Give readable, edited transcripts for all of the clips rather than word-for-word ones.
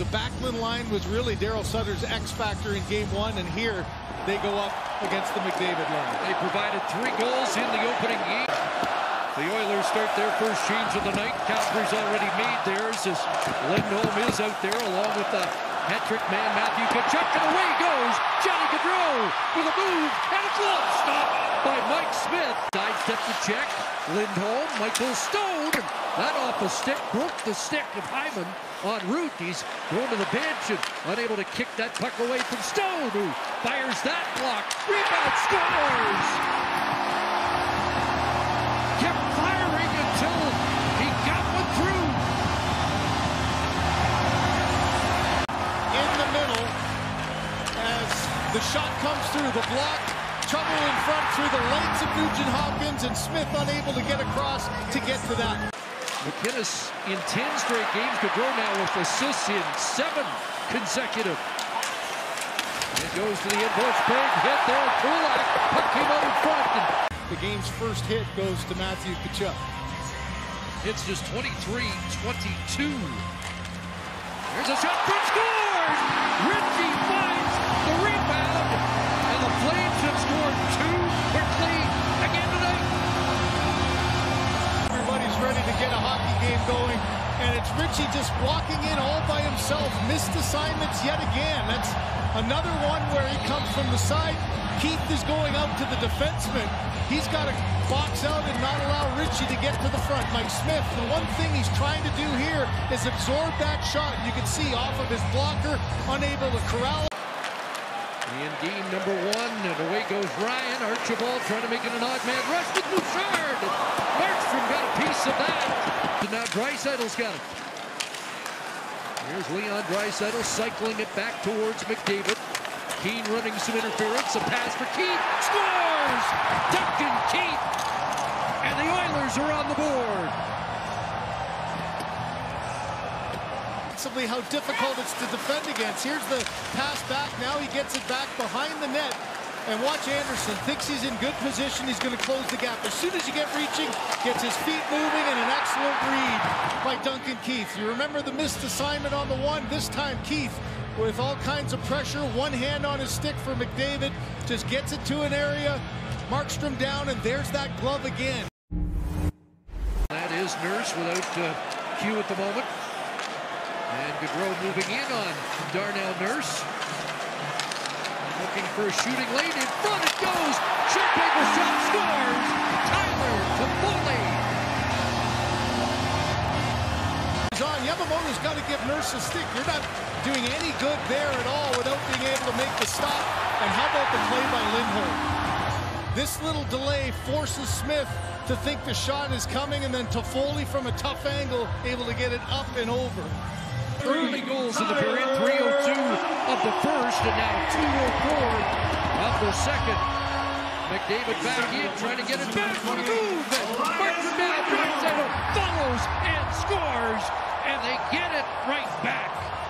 The Backlund line was really Daryl Sutter's X factor in game one, and here they go up against the McDavid line. They provided 3 goals in the opening game. The Oilers start their first change of the night. Calgary's already made theirs as Lindholm is out there along with the hat-trick man Matthew Tkachuk, and away goes Johnny Gaudreau with a move and a glove stop by Mike Smith. Sidestep the check. Lindholm, Michael Stone, and that off a stick broke the stick of Hyman en route. He's going to the bench and unable to kick that puck away from Stone, who fires that block. Rebound, scores! Kept firing until he got one through. In the middle, as the shot comes through, the block, trouble in front through the legs of Nugent Hopkins, and Smith unable to get across to get to that. McInnes in 10 straight games. Gaudreau now with assists in 7 consecutive. It goes to the end post. Big hit there. Kulak. Puck came out in front. And the game's first hit goes to Matthew Tkachuk. it's just 23-22. There's a shot from scores! Ritchie finds the rebound, and the Flames have scored 2 quickly again tonight. Everybody's ready to get a hockey game going, and it's Ritchie just walking in all by himself. Missed assignments yet again. That's another one where he comes from the side. Keith is going out to the defenseman. He's got to box out and not allow Ritchie to get to the front. Mike Smith, the one thing he's trying to do here is absorb that shot. You can see off of his blocker, unable to corral it. In game number 1, and away goes Ryan. Archibald trying to make it an odd man rush with Bouchard. Markstrom got a piece of that. And now Draisaitl's got it. Here's Leon Draisaitl cycling it back towards McDavid. Keane running some interference. A pass for Keith. Scores! Duncan Keith! And the Oilers are on the board. How difficult it's to defend against. Here's the pass back. Now he gets it back behind the net. And watch Anderson. Thinks he's in good position. He's going to close the gap. As soon as you get reaching, gets his feet moving, and an excellent read by Duncan Keith. You remember the missed assignment on the one. This time Keith, with all kinds of pressure, one hand on his stick for McDavid, just gets it to an area. Markstrom down, and there's that glove again. That is Nurse without Q at the moment. And Gaudreau moving in on Darnell Nurse. Looking for a shooting lane. In front it goes. Shotmaker shot scores. Tyler Toffoli. Yamamoto's got to give Nurse a stick. You're not doing any good there at all without being able to make the stop. And how about the play by Lindholm? This little delay forces Smith to think the shot is coming, and then Toffoli from a tough angle able to get it up and over. Early goals in the period, 3:02 of the first, and now 2:04 of the second. McDavid back in, trying to get it back on a move, and Markstrom down, Draisaitl follows and scores, and they get it right back.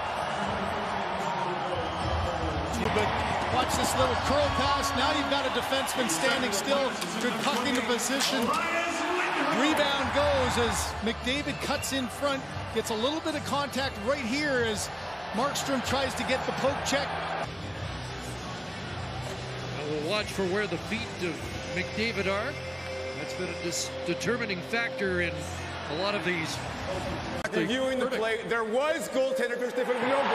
But watch this little curl pass. Now you've got a defenseman standing still, good puck into position. Rebound goes as McDavid cuts in front, gets a little bit of contact right here as Markstrom tries to get the poke check. Now we'll watch for where the feet of McDavid are. That's been a determining factor in a lot of these. Reviewing the play, there was goaltender Christopher Viola.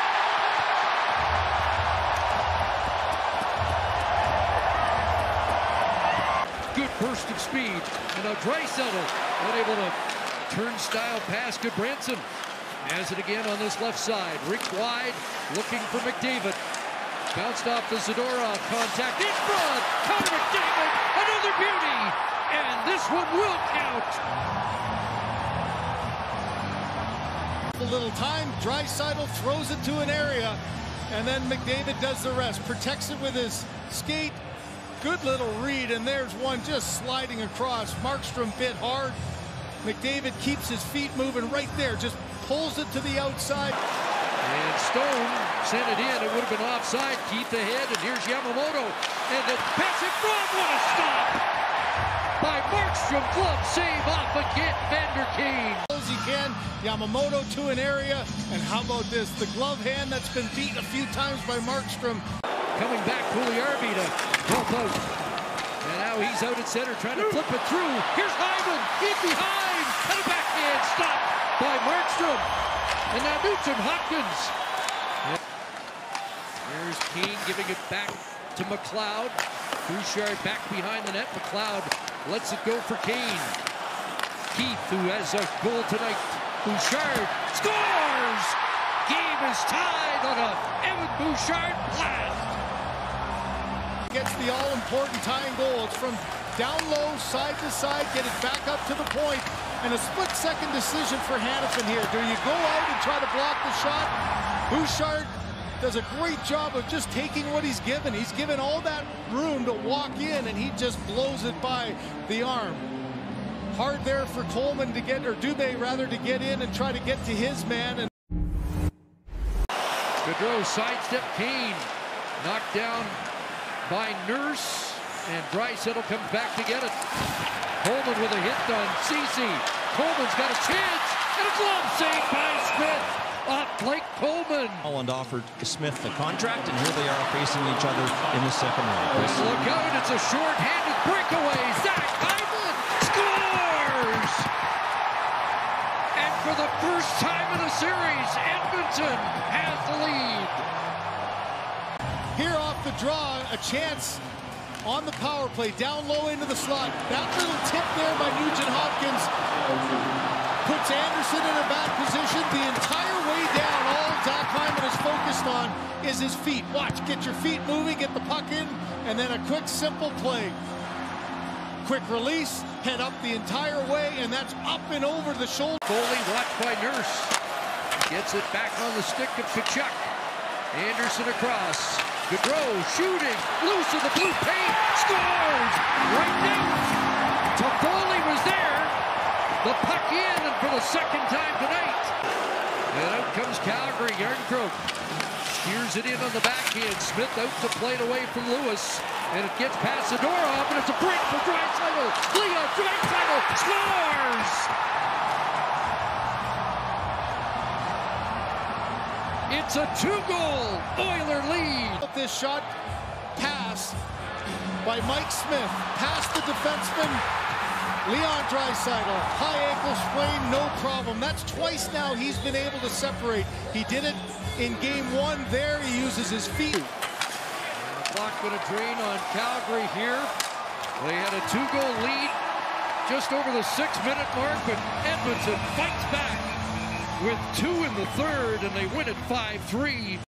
Good burst of speed, and now Draisaitl unable to turnstile pass to Branson. Has it again on this left side. Rink wide, looking for McDavid. Bounced off the Zadorov contact in front. Connor McDavid, another beauty, and this one will count. A little time, Draisaitl throws it to an area, and then McDavid does the rest. Protects it with his skate. Good little read, and there's one just sliding across. Markstrom bit hard. McDavid keeps his feet moving right there, just pulls it to the outside. And Stone sent it in. It would have been offside. Keith ahead, and here's Yamamoto. And the pass in front. What a stop by Markstrom. Glove save off again, Vander Kane. as he can. Yamamoto to an area. And how about this? The glove hand that's been beat a few times by Markstrom. Coming back, Puljujarvi to help out. And now he's out at center trying to flip it through. Here's Hyman in behind. And a backhand stop by Markstrom. And now Nugent-Hopkins. Here's Kane giving it back to McLeod. Bouchard back behind the net. McLeod lets it go for Kane. Keith, who has a goal tonight. Bouchard scores! Game is tied on a Evan Bouchard blast. Gets the all-important tying goal. It's from down low, side to side, get it back up to the point, and a split-second decision for Hanifin here. Do you go out and try to block the shot? Bouchard does a great job of just taking what he's given. He's given all that room to walk in, and he just blows it by the arm. Hard there for Coleman to get, or Dubé rather, to get in and try to get to his man. And Gaudreau sidestep Kane. Knocked down by Nurse, and Draisaitl comes back to get it. Coleman with a hit on Ceci. Coleman's got a chance, and a glove save by Smith off Blake Coleman. Holland offered Smith the contract, and here they are facing each other in the second round. Look out, it's a short-handed breakaway. Zach Hyman scores! And for the first time in the series, Edmonton has the lead. Here off the draw, a chance on the power play, down low into the slot. That little tip there by Nugent-Hopkins puts Anderson in a bad position. The entire way down, all Zach Hyman is focused on is his feet. Watch, get your feet moving, get the puck in, and then a quick, simple play. Quick release, head up the entire way, and that's up and over the shoulder. Foley watched by Nurse. Gets it back on the stick of Tkachuk. Anderson across. Gaudreau shooting, loose in the blue paint, scores! Right now, Toffoli was there. The puck in, and for the second time tonight. And out comes Calgary. Yarncroke steers it in on the backhand. Smith out to play it away from Lewis. And it gets past Zadorov, and it's a break for Draisaitl. Leon Draisaitl scores! It's a two-goal Oiler lead. This shot pass by Mike Smith, past the defenseman Leon Draisaitl. High ankle sprain, no problem. That's twice now he's been able to separate. He did it in game one. There he uses his feet. And the clock going to drain on Calgary here. They had a two-goal lead just over the 6-minute mark, but Edmonton fights back with 2 in the third, and they win it 5-3.